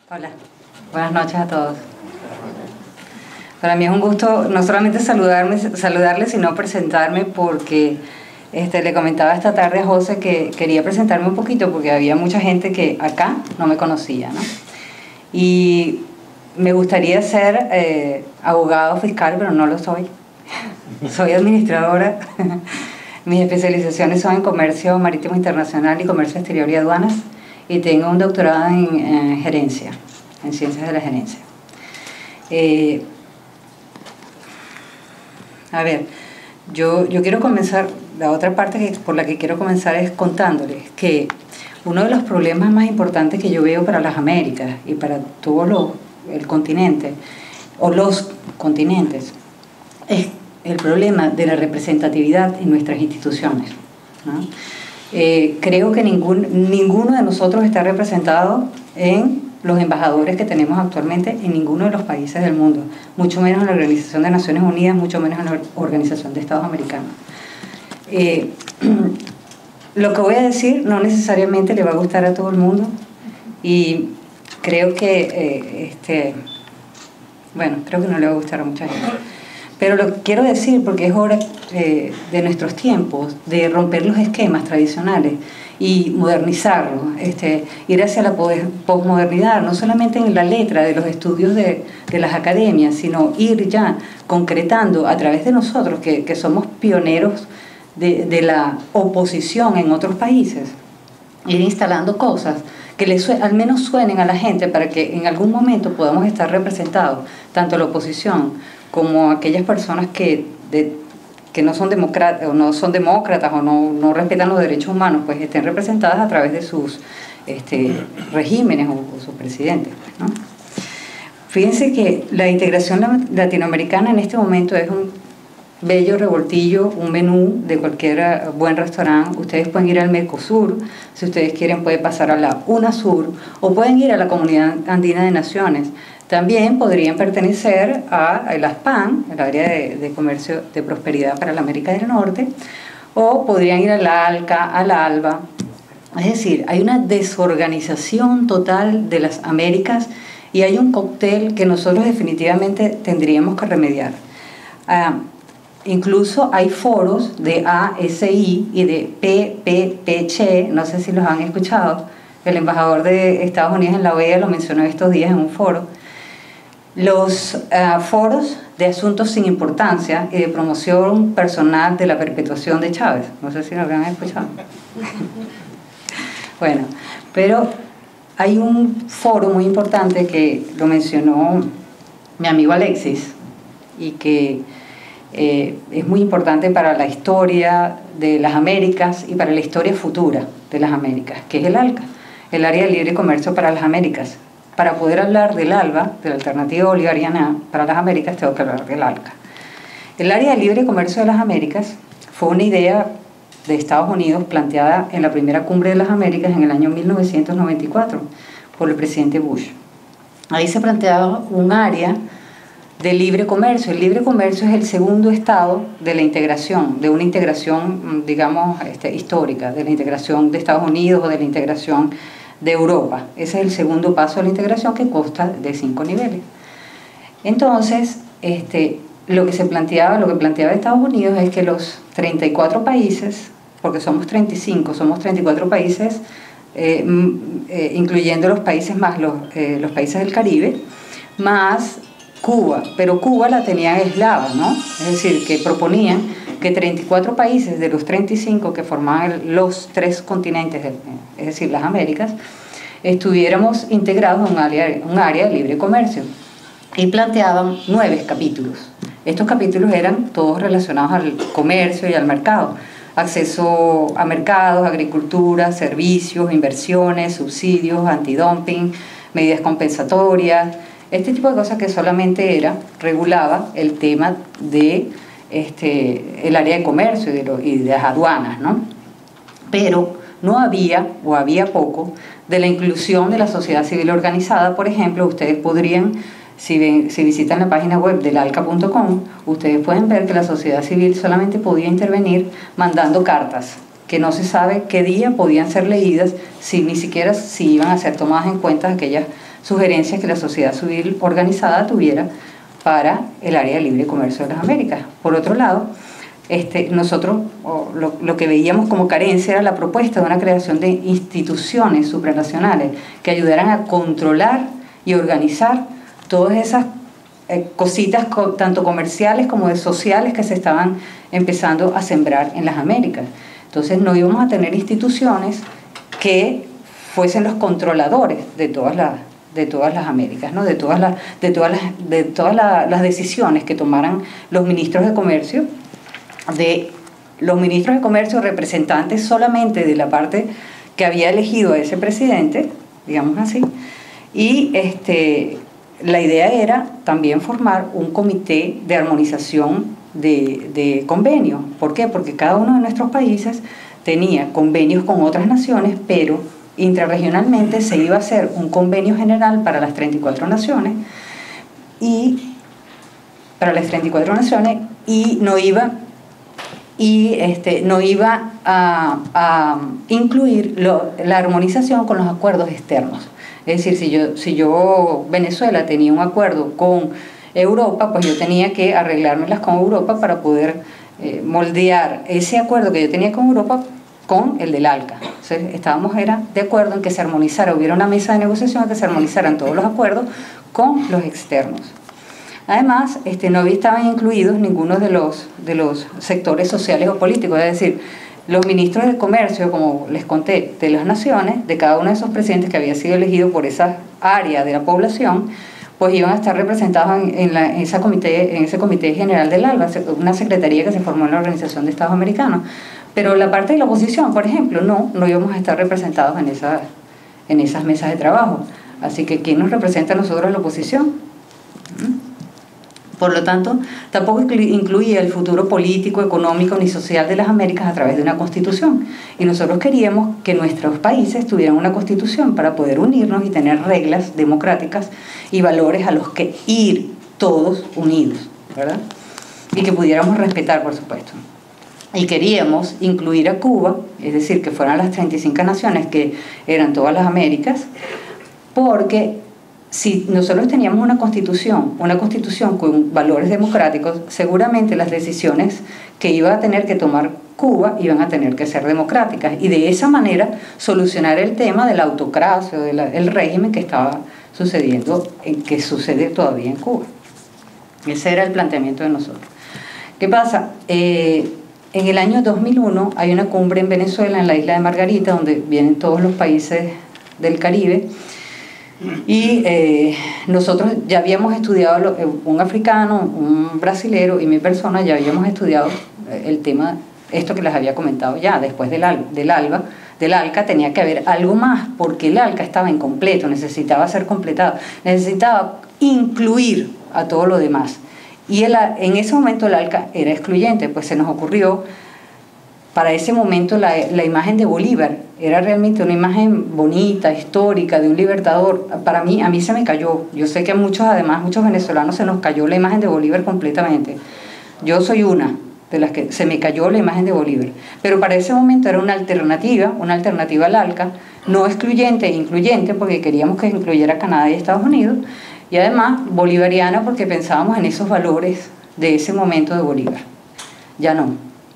Hola, buenas noches a todos. Para mí es un gusto no solamente saludarles, sino presentarme porque le comentaba esta tarde a José que quería presentarme un poquito porque había mucha gente que acá no me conocía, ¿no? Y me gustaría ser abogado fiscal, pero no lo soy. Soy administradora. Mis especializaciones son en comercio marítimo internacional y comercio exterior y aduanas, y tengo un doctorado en gerencia, en ciencias de la gerencia. A ver, yo quiero comenzar, la otra parte por la que quiero comenzar es contándoles que uno de los problemas más importantes que yo veo para las Américas y para todo el continente, o los continentes, es el problema de la representatividad en nuestras instituciones, ¿no? Creo que ninguno de nosotros está representado en los embajadores que tenemos actualmente en ninguno de los países del mundo, mucho menos en la Organización de Naciones Unidas, mucho menos en la Organización de Estados Americanos. Lo que voy a decir no necesariamente le va a gustar a todo el mundo, y creo que creo que no le va a gustar a mucha gente. Pero lo quiero decir porque es hora de nuestros tiempos de romper los esquemas tradicionales y modernizarlos, ir hacia la posmodernidad, no solamente en la letra de los estudios de las academias, sino ir ya concretando a través de nosotros, que somos pioneros de la oposición en otros países, ir instalando cosas que al menos suenen a la gente para que en algún momento podamos estar representados, tanto la oposición como aquellas personas que no son demócratas o no respetan los derechos humanos, pues estén representadas a través de sus regímenes o sus presidentes, ¿no? Fíjense que la integración latinoamericana en este momento es un bello revoltillo, un menú de cualquier buen restaurante. Ustedes pueden ir al Mercosur, si ustedes quieren pueden pasar a la UNASUR, o pueden ir a la Comunidad Andina de Naciones. También podrían pertenecer a la ASPAN, el área de comercio de prosperidad para la América del Norte, o podrían ir a la ALCA, a la ALBA. Es decir, hay una desorganización total de las Américas y hay un cóctel que nosotros definitivamente tendríamos que remediar. Incluso hay foros de ASI y de PPPCHE, no sé si los han escuchado, el embajador de Estados Unidos en la OEA lo mencionó estos días en un foro. Los foros de asuntos sin importancia y de promoción personal de la perpetuación de Chávez, no sé si lo han escuchado. Bueno, pero hay un foro muy importante que lo mencionó mi amigo Alexis y que es muy importante para la historia de las Américas y para la historia futura de las Américas, que es el ALCA, el Área de Libre Comercio para las Américas. Para poder hablar del ALBA, de la Alternativa Bolivariana para las Américas, tengo que hablar del ALCA. El Área de Libre Comercio de las Américas fue una idea de Estados Unidos planteada en la primera cumbre de las Américas en el año 1994 por el presidente Bush. Ahí se planteaba un área de libre comercio. El libre comercio es el segundo estado de la integración, de una integración, digamos, histórica, de la integración de Estados Unidos o de la integración de Europa. Ese es el segundo paso de la integración, que consta de 5 niveles. Entonces, lo que planteaba Estados Unidos es que los 34 países, porque somos 35, somos 34 países, incluyendo los países más los países del Caribe, más Cuba, pero Cuba la tenían aislada, ¿no? Es decir, que proponían que 34 países de los 35 que formaban los 3 continentes, es decir, las Américas, estuviéramos integrados en un área de libre comercio. Y planteaban 9 capítulos. Estos capítulos eran todos relacionados al comercio y al mercado. Acceso a mercados, agricultura, servicios, inversiones, subsidios, antidumping, medidas compensatorias, este tipo de cosas que solamente regulaba el tema de el área de comercio y de las aduanas, ¿no? Pero no había, o había poco, de la inclusión de la sociedad civil organizada. Por ejemplo, ustedes podrían, si visitan la página web del alca.com, ustedes pueden ver que la sociedad civil solamente podía intervenir mandando cartas, que no se sabe qué día podían ser leídas, ni siquiera si iban a ser tomadas en cuenta aquellas sugerencias que la sociedad civil organizada tuviera para el área de libre comercio de las Américas. Por otro lado, nosotros lo que veíamos como carencia era la propuesta de una creación de instituciones supranacionales que ayudaran a controlar y organizar todas esas cositas tanto comerciales como de sociales que se estaban empezando a sembrar en las Américas. Entonces no íbamos a tener instituciones que fuesen los controladores de todas las Américas, ¿no? de todas las decisiones que tomaran los ministros de comercio, representantes solamente de la parte que había elegido a ese presidente, digamos así, y la idea era también formar un comité de armonización de convenios. ¿Por qué? Porque cada uno de nuestros países tenía convenios con otras naciones, pero intrarregionalmente se iba a hacer un convenio general para las 34 naciones y no iba a incluir la armonización con los acuerdos externos. Es decir, si yo Venezuela tenía un acuerdo con Europa, pues yo tenía que arreglármelas con Europa para poder moldear ese acuerdo que yo tenía con Europa con el del ALCA. Entonces, era de acuerdo en que se armonizara, hubiera una mesa de negociación en que se armonizaran todos los acuerdos con los externos. Además, no estaban incluidos ninguno de los sectores sociales o políticos, es decir, los ministros de comercio, como les conté, de las naciones, de cada uno de esos presidentes que había sido elegido por esa área de la población, pues iban a estar representados en ese comité general del ALBA, una secretaría que se formó en la Organización de Estados Americanos. Pero la parte de la oposición, por ejemplo, no íbamos a estar representados en esas mesas de trabajo. Así que, ¿quién nos representa a nosotros la oposición? Por lo tanto, tampoco incluía el futuro político, económico ni social de las Américas a través de una constitución. Y nosotros queríamos que nuestros países tuvieran una constitución para poder unirnos y tener reglas democráticas y valores a los que ir todos unidos, ¿verdad? Y que pudiéramos respetar, por supuesto. Y queríamos incluir a Cuba, es decir, que fueran las 35 naciones que eran todas las Américas, porque si nosotros teníamos una constitución con valores democráticos, seguramente las decisiones que iba a tener que tomar Cuba iban a tener que ser democráticas y de esa manera solucionar el tema de la autocracia o del régimen que estaba sucediendo, que sucede todavía en Cuba. Ese era el planteamiento de nosotros. ¿Qué pasa? En el año 2001 hay una cumbre en Venezuela, en la isla de Margarita, donde vienen todos los países del Caribe. Y nosotros ya habíamos estudiado, un africano, un brasilero y mi persona ya habíamos estudiado el tema, esto que les había comentado ya, después del ALCA tenía que haber algo más, porque el ALCA estaba incompleto, necesitaba ser completado, necesitaba incluir a todo lo demás. Y en ese momento el ALCA era excluyente, pues se nos ocurrió, para ese momento la imagen de Bolívar era realmente una imagen bonita, histórica, de un libertador. A mí se me cayó. Yo sé que a muchos venezolanos se nos cayó la imagen de Bolívar completamente. Yo soy una de las que se me cayó la imagen de Bolívar. Pero para ese momento era una alternativa al ALCA, no excluyente e incluyente, porque queríamos que incluyera Canadá y Estados Unidos, y además bolivariana porque pensábamos en esos valores de ese momento de Bolívar. Ya no.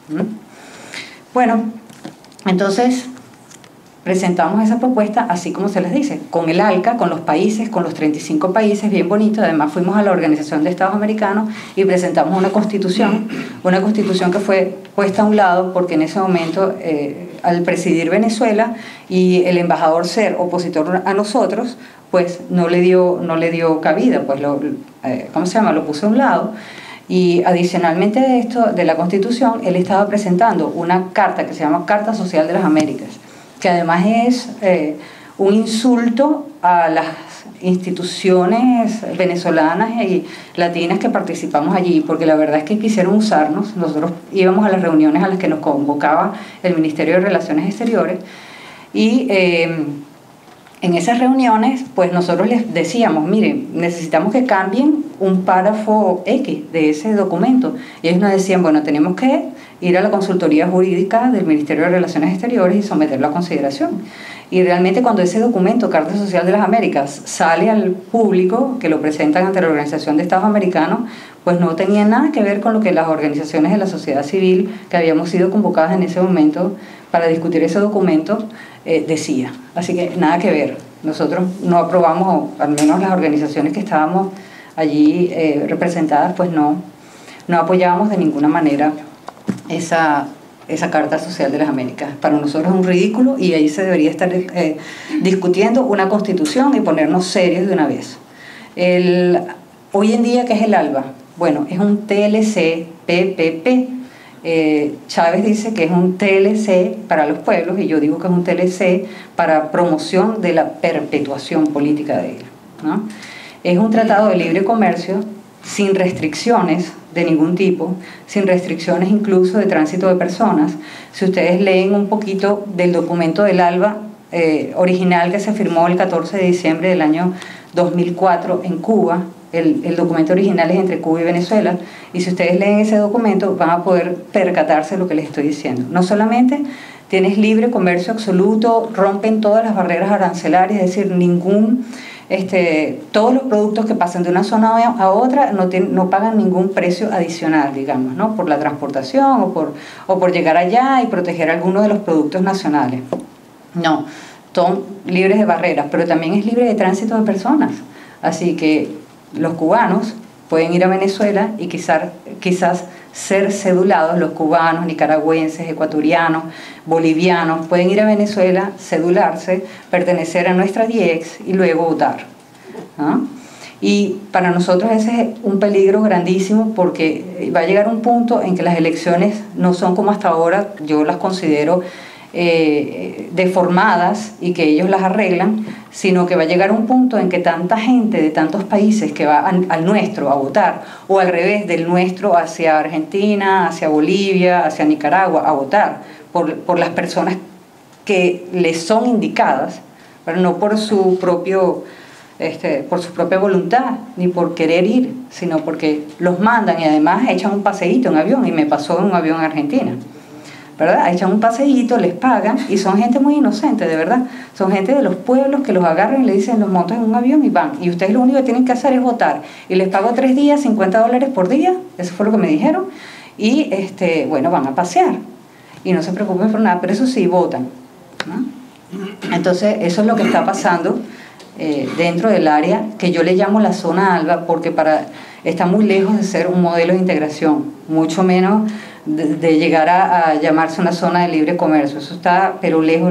Bueno, entonces presentamos esa propuesta así como se les dice, con el ALCA, con los países, con los 35 países, bien bonito. Además fuimos a la Organización de Estados Americanos y presentamos una constitución que fue puesta a un lado porque en ese momento, al presidir Venezuela y el embajador ser opositor a nosotros, pues no le dio cabida, pues lo puso a un lado. Y adicionalmente de esto, de la Constitución, él estaba presentando una carta que se llama Carta Social de las Américas, que además es un insulto a las instituciones venezolanas y latinas que participamos allí, porque la verdad es que quisieron usarnos. Nosotros íbamos a las reuniones a las que nos convocaba el Ministerio de Relaciones Exteriores y en esas reuniones, pues nosotros les decíamos, miren, necesitamos que cambien un párrafo X de ese documento. Y ellos nos decían, bueno, tenemos que ir a la consultoría jurídica del Ministerio de Relaciones Exteriores y someterlo a consideración. Y realmente cuando ese documento, Carta Social de las Américas, sale al público, que lo presentan ante la Organización de Estados Americanos, pues no tenía nada que ver con lo que las organizaciones de la sociedad civil, que habíamos sido convocadas en ese momento para discutir ese documento, decía. Así que nada que ver. Nosotros no aprobamos, o al menos las organizaciones que estábamos allí representadas, pues no apoyábamos de ninguna manera esa Carta Social de las Américas. Para nosotros es un ridículo y ahí se debería estar discutiendo una constitución y ponernos serios de una vez. Hoy en día, ¿qué es el ALBA? Bueno, es un TLC-PPP. Chávez dice que es un TLC para los pueblos y yo digo que es un TLC para promoción de la perpetuación política de él, ¿no? Es un tratado de libre comercio sin restricciones de ningún tipo, sin restricciones incluso de tránsito de personas. Si ustedes leen un poquito del documento del ALBA original que se firmó el 14 de diciembre del año 2004 en Cuba, el documento original es entre Cuba y Venezuela, y si ustedes leen ese documento van a poder percatarse de lo que les estoy diciendo. No solamente tienes libre comercio absoluto, rompen todas las barreras arancelarias, es decir, todos los productos que pasan de una zona a otra no pagan ningún precio adicional, digamos, ¿no? Por la transportación o por llegar allá y proteger algunos de los productos nacionales. No, son libres de barreras, pero también es libre de tránsito de personas. Así que los cubanos pueden ir a Venezuela y quizás ser cedulados, los cubanos, nicaragüenses, ecuatorianos, bolivianos, pueden ir a Venezuela, cedularse, pertenecer a nuestra DIEX y luego votar, ¿no? Y para nosotros ese es un peligro grandísimo porque va a llegar un punto en que las elecciones no son como hasta ahora, yo las considero deformadas y que ellos las arreglan, sino que va a llegar un punto en que tanta gente de tantos países que va al nuestro a votar, o al revés, del nuestro hacia Argentina, hacia Bolivia, hacia Nicaragua, a votar por las personas que les son indicadas, pero no por su propia voluntad, ni por querer ir, sino porque los mandan y además echan un paseíto en avión, y me pasó en un avión en Argentina, ¿verdad? Echan un paseíto, les pagan, y son gente muy inocente, de verdad. Son gente de los pueblos que los agarran y le dicen, los montan en un avión y van. Y ustedes lo único que tienen que hacer es votar. Y les pago 3 días, $50 por día, eso fue lo que me dijeron. Y, bueno, van a pasear. Y no se preocupen por nada, pero eso sí, votan, ¿no? Entonces, eso es lo que está pasando dentro del área que yo le llamo la zona ALBA, porque está muy lejos de ser un modelo de integración, mucho menos de llegar a llamarse una zona de libre comercio. Eso está, pero lejos.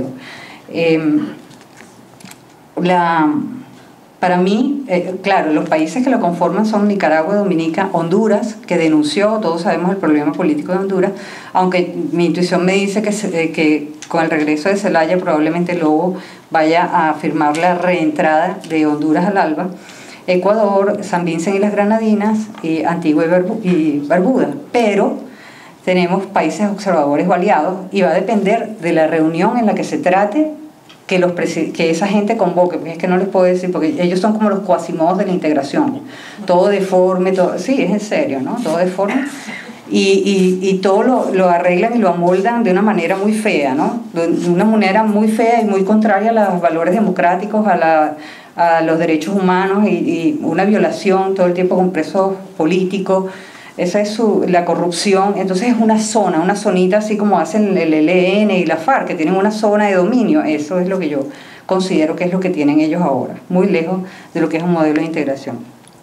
Para mí, claro, los países que lo conforman son Nicaragua, Dominica, Honduras, que denunció, todos sabemos el problema político de Honduras, aunque mi intuición me dice que con el regreso de Zelaya probablemente Lobo vaya a firmar la reentrada de Honduras al ALBA. Ecuador, San Vicente y las Granadinas, y Antigua y Barbuda, pero tenemos países observadores o aliados, y va a depender de la reunión en la que se trate que esa gente convoque, porque es que no les puedo decir, porque ellos son como los cuasimodos de la integración, todo deforme, todo, sí, es en serio, ¿no? Todo deforme, y todo lo arreglan y lo amoldan de una manera muy fea, ¿no? De una manera muy fea y muy contraria a los valores democráticos, a los derechos humanos, y una violación todo el tiempo con presos políticos. Esa es la corrupción. Entonces es una zonita, así como hacen el ELN y la FARC, que tienen una zona de dominio. Eso es lo que yo considero que es lo que tienen ellos ahora, muy lejos de lo que es un modelo de integración.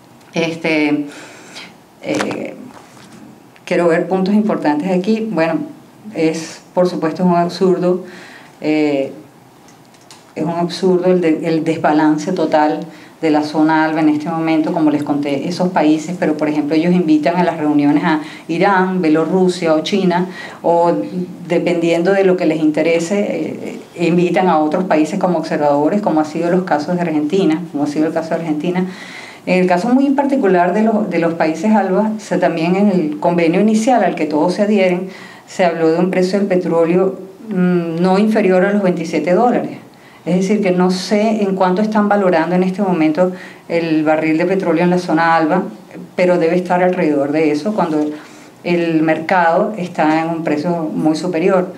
Quiero ver puntos importantes aquí. Bueno, por supuesto es un absurdo, el desbalance total de la zona ALBA en este momento, como les conté, esos países, pero por ejemplo ellos invitan a las reuniones a Irán, Bielorrusia o China, o dependiendo de lo que les interese, invitan a otros países como observadores, como ha sido el caso de Argentina. En el caso muy particular de los países ALBA, también en el convenio inicial al que todos se adhieren, se habló de un precio del petróleo no inferior a los $27. Es decir, que no sé en cuánto están valorando en este momento el barril de petróleo en la zona ALBA, pero debe estar alrededor de eso cuando el mercado está en un precio muy superior.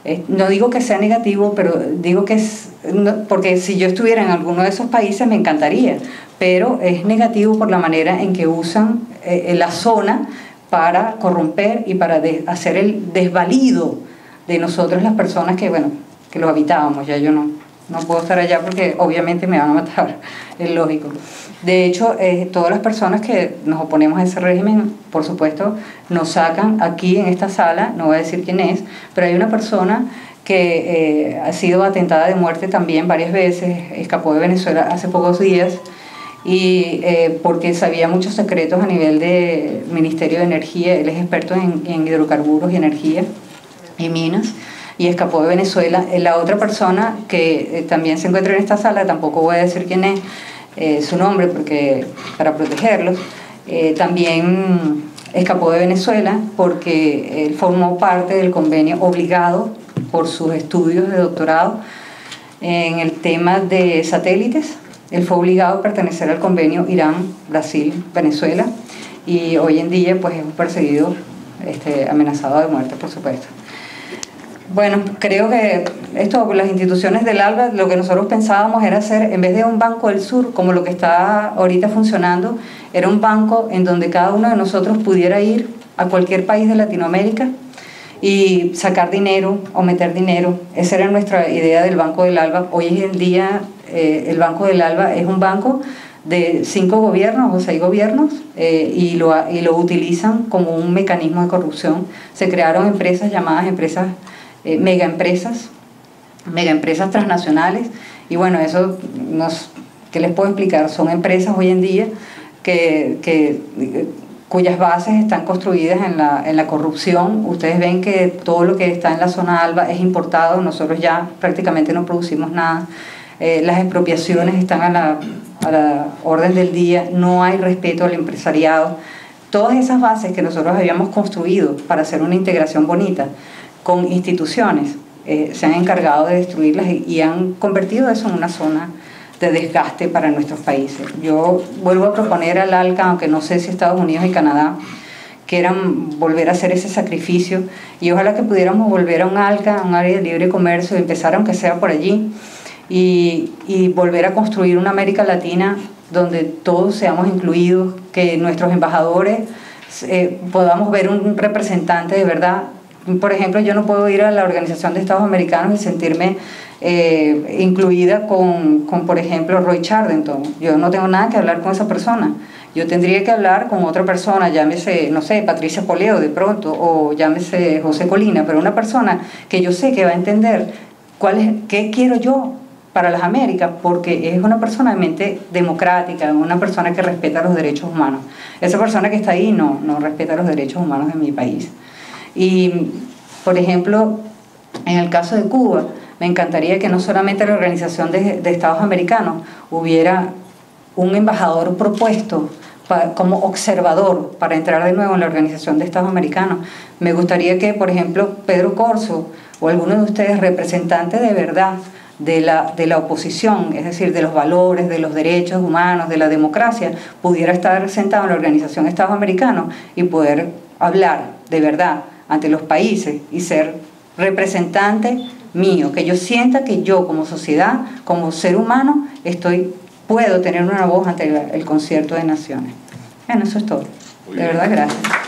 No digo que sea negativo, pero digo que es, porque si yo estuviera en alguno de esos países me encantaría, pero es negativo por la manera en que usan la zona para corromper y para hacer el desvalido de nosotros las personas que, bueno, que los habitábamos. Ya yo no puedo estar allá porque obviamente me van a matar, es lógico. De hecho, todas las personas que nos oponemos a ese régimen, por supuesto, nos sacan aquí en esta sala, no voy a decir quién es, pero hay una persona que ha sido atentada de muerte también varias veces, escapó de Venezuela hace pocos días, y porque sabía muchos secretos a nivel del Ministerio de Energía. Él es experto en hidrocarburos y energía y minas, y escapó de Venezuela. La otra persona que también se encuentra en esta sala, tampoco voy a decir quién es, su nombre porque para protegerlos, también escapó de Venezuela porque él formó parte del convenio obligado por sus estudios de doctorado en el tema de satélites. Él fue obligado a pertenecer al convenio Irán, Brasil, Venezuela, y hoy en día pues es un perseguido, amenazado de muerte, por supuesto. Bueno, creo que las instituciones del ALBA, lo que nosotros pensábamos era hacer, en vez de un Banco del Sur, como lo que está ahorita funcionando, era un banco en donde cada uno de nosotros pudiera ir a cualquier país de Latinoamérica y sacar dinero o meter dinero. Esa era nuestra idea del Banco del ALBA. Hoy en día el Banco del ALBA es un banco de 5 gobiernos o 6 gobiernos y lo utilizan como un mecanismo de corrupción. Se crearon empresas llamadas megaempresas transnacionales, y bueno, eso ¿qué les puedo explicar? Son empresas hoy en día cuyas bases están construidas en la corrupción. Ustedes ven que todo lo que está en la zona ALBA es importado, nosotros ya prácticamente no producimos nada. Las expropiaciones están a la orden del día, no hay respeto al empresariado. Todas esas bases que nosotros habíamos construido para hacer una integración bonita con instituciones, se han encargado de destruirlas y han convertido eso en una zona de desgaste para nuestros países. Yo vuelvo a proponer al ALCA, aunque no sé si Estados Unidos y Canadá quieran volver a hacer ese sacrificio, y ojalá que pudiéramos volver a un ALCA, a un área de libre comercio, y empezar aunque sea por allí, y volver a construir una América Latina donde todos seamos incluidos, que nuestros embajadores podamos ver un representante de verdad. Por ejemplo, yo no puedo ir a la Organización de Estados Americanos y sentirme incluida con, por ejemplo, Roy Chardenton. Yo no tengo nada que hablar con esa persona. Yo tendría que hablar con otra persona, llámese, no sé, Patricia Poleo de pronto, o llámese José Colina, pero una persona que yo sé que va a entender qué quiero yo para las Américas, porque es una persona de mente democrática, una persona que respeta los derechos humanos. Esa persona que está ahí no respeta los derechos humanos de mi país. Y, por ejemplo, en el caso de Cuba, me encantaría que no solamente la Organización de Estados Americanos hubiera un embajador propuesto como observador para entrar de nuevo en la Organización de Estados Americanos. Me gustaría que, por ejemplo, Pedro Corso o alguno de ustedes, representante de verdad de la oposición, es decir, de los valores, de los derechos humanos, de la democracia, pudiera estar sentado en la Organización de Estados Americanos y poder hablar de verdad ante los países y ser representante mío, que yo sienta que yo como sociedad, como ser humano, puedo tener una voz ante el concierto de naciones. Bueno, eso es todo. De verdad, gracias.